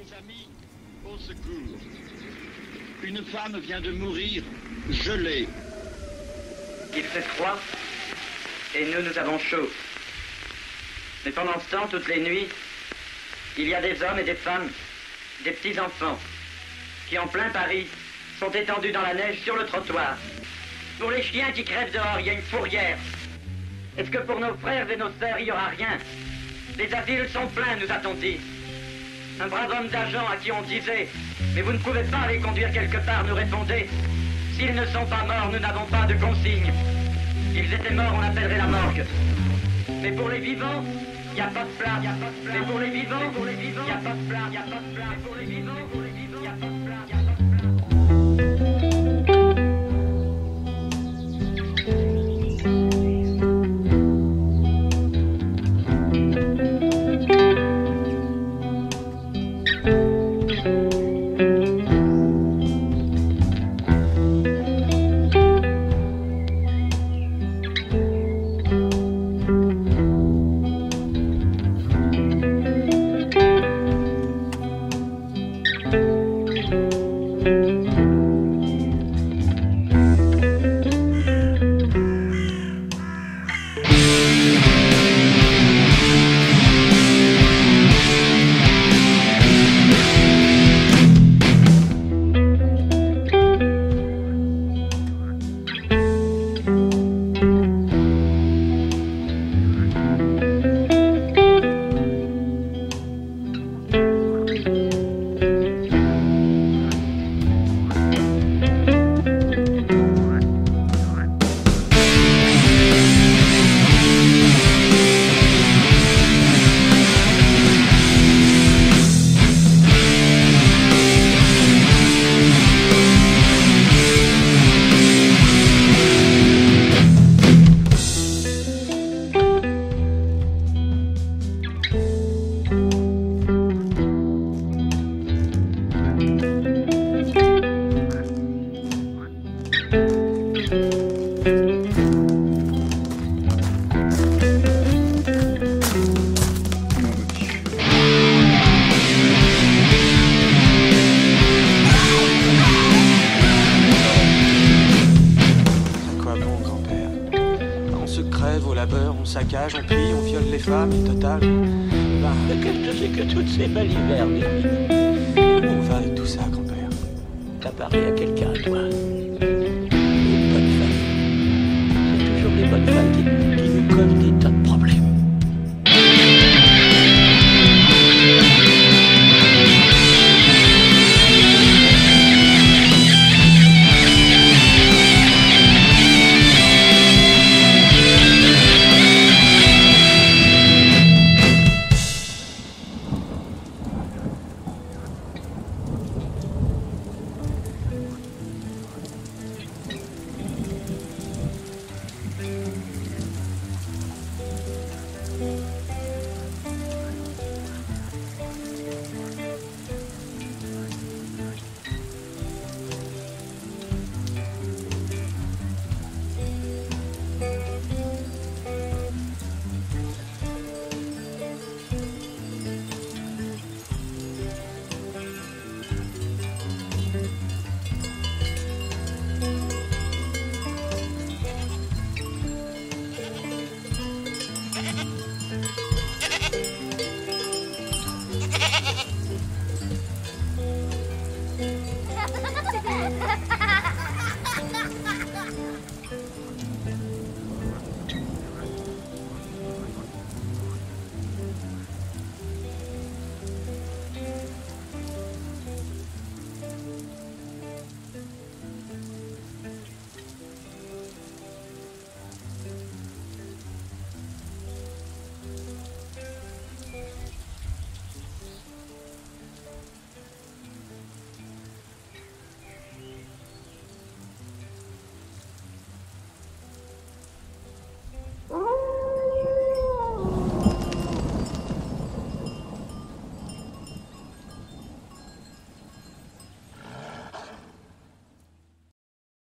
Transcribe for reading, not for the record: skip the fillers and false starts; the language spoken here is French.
Amis, au secours. Une femme vient de mourir, gelée. Il fait froid et nous avons chaud. Mais pendant ce temps, toutes les nuits, il y a des hommes et des femmes, des petits-enfants, qui en plein Paris sont étendus dans la neige sur le trottoir. Pour les chiens qui crèvent dehors, il y a une fourrière. Est-ce que pour nos frères et nos sœurs, il n'y aura rien? Les asiles sont pleins, nous a-t-on dit. Un brave homme d'argent à qui on disait « Mais vous ne pouvez pas les conduire quelque part », nous répondait « S'ils ne sont pas morts, nous n'avons pas de consigne. S'ils étaient morts, on appellerait la morgue. Mais pour les vivants, il n'y a pas de place. Mais pour les vivants, il n'y a pas de place. Mais pour les vivants, il n'y a pas de place. Au labeur, on saccage, on pille, on viole les femmes, et total. Qu'est-ce que c'est que toutes ces balivernes? On va avec tout ça, grand-père. T'as parlé à quelqu'un, toi?